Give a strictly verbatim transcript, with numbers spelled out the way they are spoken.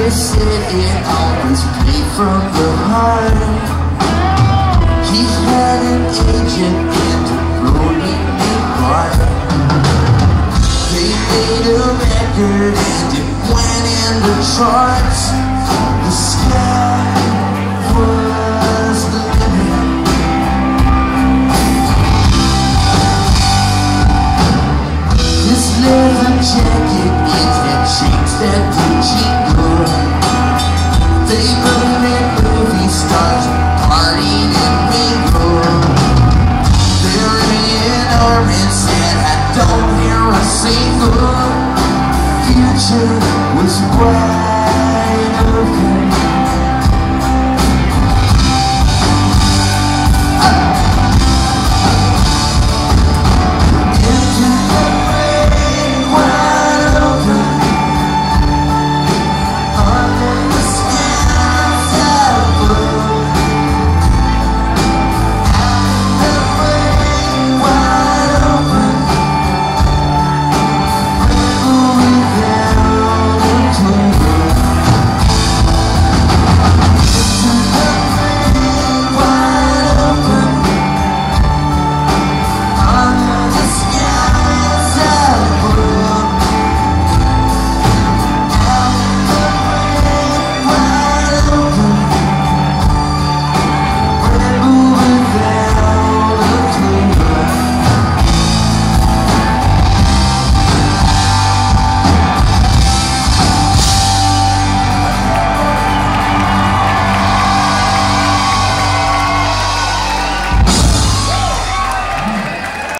They said it always came from the heart. He had an agent and a Rory named Mark. They made a record and it went in the charts. The sky was the limit. This leather jacket, it had changed that jingle. They believe movie stars partying and mingle. They're in orange and I don't hear a single. Future was bright.